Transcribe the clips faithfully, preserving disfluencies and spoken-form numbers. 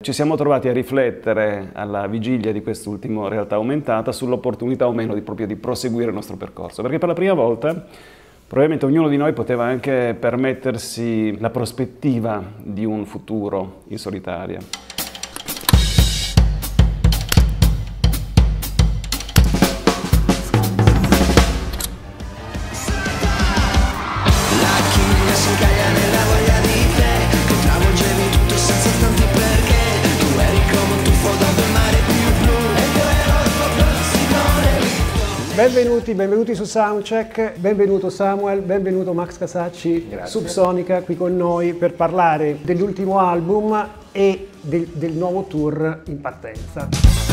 Ci siamo trovati a riflettere alla vigilia di quest'ultimo realtà aumentata sull'opportunità o meno di, proprio di proseguire il nostro percorso, perché per la prima volta probabilmente ognuno di noi poteva anche permettersi la prospettiva di un futuro in solitaria. Benvenuti, benvenuti su Soundcheck, benvenuto Samuel, benvenuto Max Casacci, Grazie. Subsonica qui con noi per parlare dell'ultimo album e del, del nuovo tour in partenza.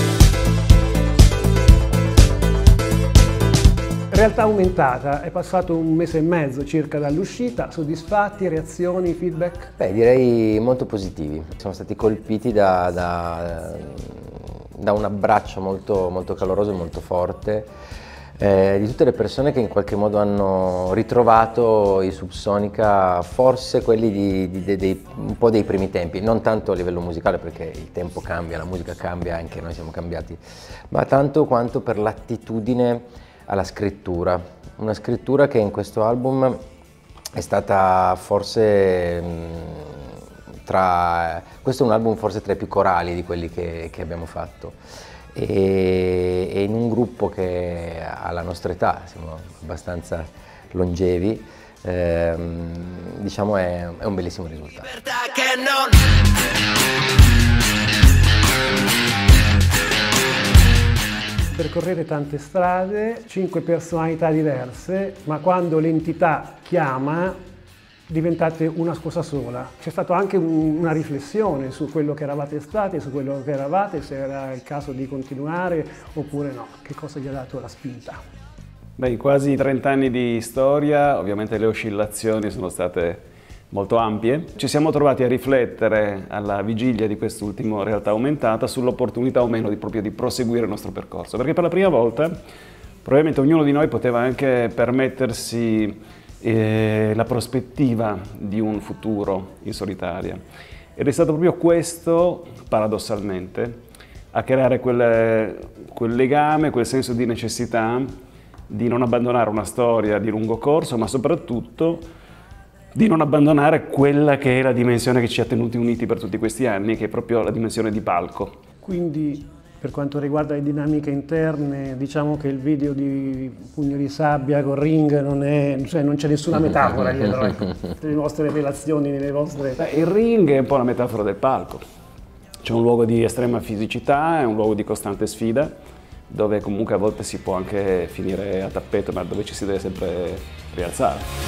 Realtà aumentata, è passato un mese e mezzo circa dall'uscita, soddisfatti, reazioni, feedback? Beh, direi molto positivi, siamo stati colpiti da, da, da un abbraccio molto, molto caloroso e molto forte. Eh, di tutte le persone che in qualche modo hanno ritrovato i Subsonica, forse quelli di, di, di, dei, un po' dei primi tempi, non tanto a livello musicale perché il tempo cambia, la musica cambia, anche noi siamo cambiati, ma tanto quanto per l'attitudine alla scrittura, una scrittura che in questo album è stata forse mh, tra, questo è un album forse tra i più corali di quelli che, che abbiamo fatto. E, e in un gruppo che alla nostra età, siamo abbastanza longevi, ehm, diciamo è, è un bellissimo risultato. Percorrere tante strade, cinque personalità diverse, ma quando l'entità chiama diventate una cosa sola. C'è stata anche un, una riflessione su quello che eravate stati, su quello che eravate, se era il caso di continuare oppure no. Che cosa gli ha dato la spinta? Beh, in quasi trenta anni di storia, ovviamente le oscillazioni sono state molto ampie. Ci siamo trovati a riflettere alla vigilia di quest'ultimo realtà aumentata sull'opportunità o meno di, proprio di proseguire il nostro percorso, perché per la prima volta probabilmente ognuno di noi poteva anche permettersi E la prospettiva di un futuro in solitaria. Ed è stato proprio questo, paradossalmente, a creare quel, quel legame, quel senso di necessità di non abbandonare una storia di lungo corso, ma soprattutto di non abbandonare quella che è la dimensione che ci ha tenuti uniti per tutti questi anni, che è proprio la dimensione di palco. Quindi, per quanto riguarda le dinamiche interne, diciamo che il video di Pugno di Sabbia con Ring non è, cioè non c'è nessuna metafora dietro le vostre relazioni, nelle vostre... Beh, il ring è un po' la metafora del palco. C'è un luogo di estrema fisicità, è un luogo di costante sfida, dove comunque a volte si può anche finire a tappeto, ma dove ci si deve sempre rialzare.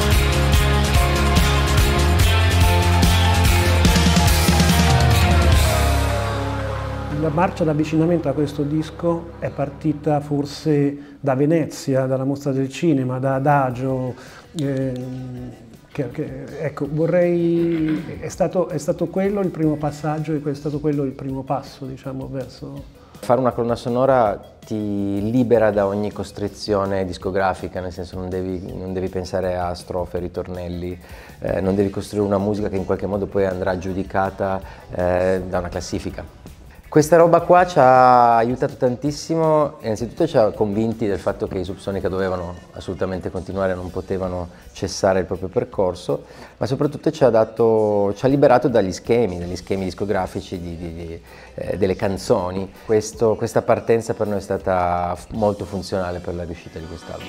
La marcia d'avvicinamento a questo disco è partita forse da Venezia, dalla Mostra del Cinema, da Adagio. Eh, che, che, ecco, vorrei... È stato, è stato quello il primo passaggio e è stato quello il primo passo, diciamo, verso... Fare una colonna sonora ti libera da ogni costrizione discografica, nel senso non devi, non devi pensare a strofe, ritornelli, eh, non devi costruire una musica che in qualche modo poi andrà giudicata eh, da una classifica. Questa roba qua ci ha aiutato tantissimo, innanzitutto ci ha convinti del fatto che i Subsonica dovevano assolutamente continuare, non potevano cessare il proprio percorso, ma soprattutto ci ha, dato, ci ha liberato dagli schemi, dagli schemi discografici di, di, di, eh, delle canzoni. Questo, questa partenza per noi è stata molto funzionale per la riuscita di quest'album.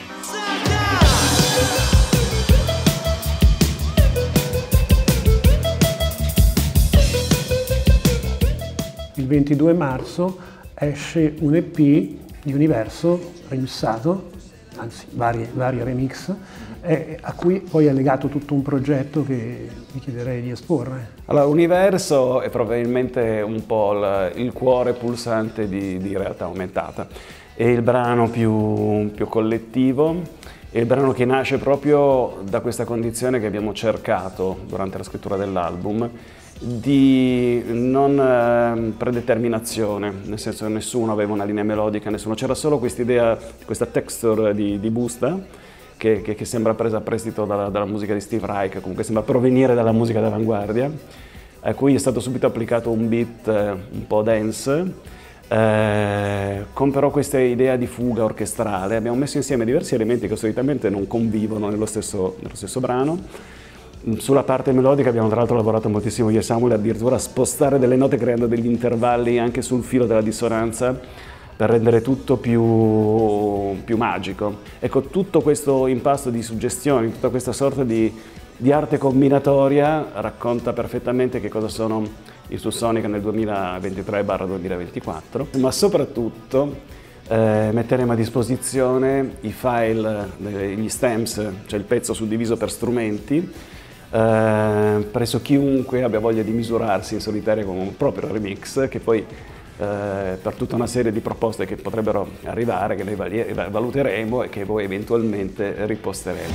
Il ventidue marzo esce un E P di Universo remixato, anzi vari, vari remix, eh, a cui poi è legato tutto un progetto che vi chiederei di esporre. Allora, Universo è probabilmente un po' il, il cuore pulsante di, di Realtà Aumentata. È il brano più, più collettivo, è il brano che nasce proprio da questa condizione che abbiamo cercato durante la scrittura dell'album, di non eh, predeterminazione, nel senso che nessuno aveva una linea melodica, nessuno, c'era solo quest'idea, questa texture di, di busta che, che, che sembra presa a prestito dalla, dalla musica di Steve Reich, comunque sembra provenire dalla musica d'avanguardia, a cui è stato subito applicato un beat un po' dance, eh, con però questa idea di fuga orchestrale. Abbiamo messo insieme diversi elementi che solitamente non convivono nello stesso, nello stesso brano. Sulla parte melodica abbiamo tra l'altro lavorato moltissimo io e Samuel, addirittura a spostare delle note creando degli intervalli anche sul filo della dissonanza per rendere tutto più, più magico. Ecco, tutto questo impasto di suggestioni, tutta questa sorta di, di arte combinatoria racconta perfettamente che cosa sono i Subsonica nel duemilaventitré duemilaventiquattro, ma soprattutto eh, metteremo a disposizione i file, gli stems, cioè il pezzo suddiviso per strumenti, Eh, presso chiunque abbia voglia di misurarsi in solitaria con un proprio remix, che poi eh, per tutta una serie di proposte che potrebbero arrivare, che noi valuteremo e che poi eventualmente riposteremo.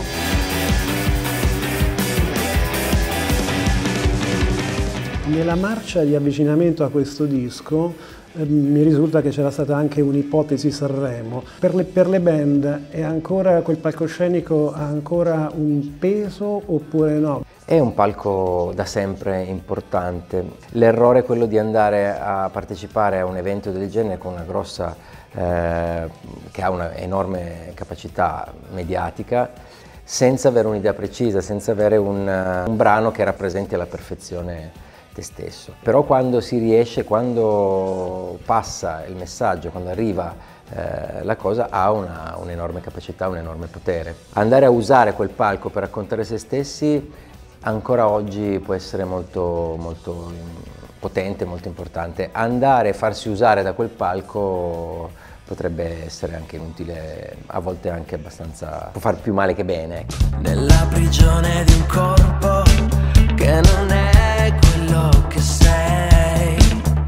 Nella marcia di avvicinamento a questo disco eh, mi risulta che c'era stata anche un'ipotesi Sanremo. Per le, per le band è ancora, quel palcoscenico ha ancora un peso oppure no? È un palco da sempre importante. L'errore è quello di andare a partecipare a un evento del genere con una grossa, eh, che ha una enorme capacità mediatica, senza avere un'idea precisa, senza avere un, un brano che rappresenti alla perfezione te stesso. Però quando si riesce, quando passa il messaggio, quando arriva eh, la cosa, ha una, un'enorme capacità, un enorme potere. Andare a usare quel palco per raccontare se stessi ancora oggi può essere molto, molto potente, molto importante. Andare a farsi usare da quel palco potrebbe essere anche inutile, a volte anche abbastanza, può far più male che bene. Nella prigione di un corpo che non è quello che sei.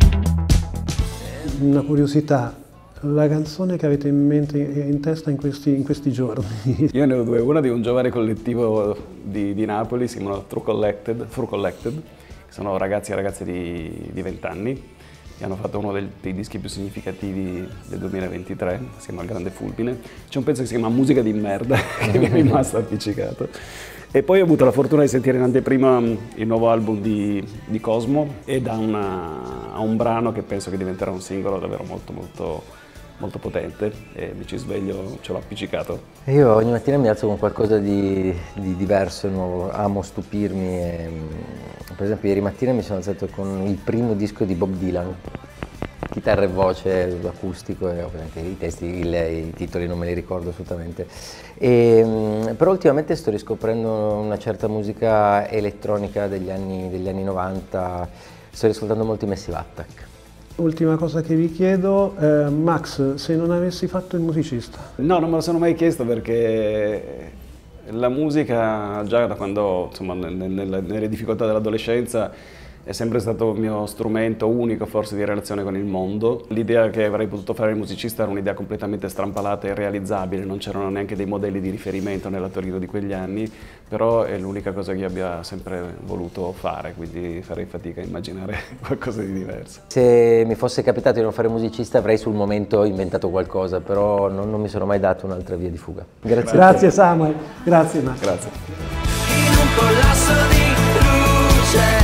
Una curiosità. La canzone che avete in mente, in testa in questi, in questi giorni? Io ne ho due, una di un giovane collettivo di, di Napoli, si chiama True Collected, True Collected, che sono ragazzi e ragazze di, di venti anni, che hanno fatto uno dei, dei dischi più significativi del duemilaventitré, si chiama Il Grande Fulmine. C'è un pezzo che si chiama Musica di merda, che mi è rimasto appiccicato. E poi ho avuto la fortuna di sentire in anteprima il nuovo album di, di Cosmo, e da una, a un brano che penso che diventerà un singolo davvero molto molto molto potente, e mi ci sveglio, ce l'ho appiccicato. Io ogni mattina mi alzo con qualcosa di, di diverso, nuovo, amo stupirmi. E, per esempio ieri mattina mi sono alzato con il primo disco di Bob Dylan, chitarra e voce, acustico, e ovviamente i testi, il, i titoli non me li ricordo assolutamente. E, però ultimamente sto riscoprendo una certa musica elettronica degli anni, degli anni novanta, sto riscoltando molto i Massive Attack. Ultima cosa che vi chiedo, eh, Max, se non avessi fatto il musicista? No, non me lo sono mai chiesto, perché la musica già da quando, insomma, nelle, nelle difficoltà dell'adolescenza, è sempre stato il mio strumento unico forse di relazione con il mondo. L'idea che avrei potuto fare il musicista era un'idea completamente strampalata e irrealizzabile, non c'erano neanche dei modelli di riferimento nella Torino di quegli anni, però è l'unica cosa che io abbia sempre voluto fare, quindi farei fatica a immaginare qualcosa di diverso. Se mi fosse capitato di non fare musicista avrei sul momento inventato qualcosa, però non, non mi sono mai dato un'altra via di fuga. Grazie. Grazie Samuel, grazie Max. Grazie. In un collasso di luce.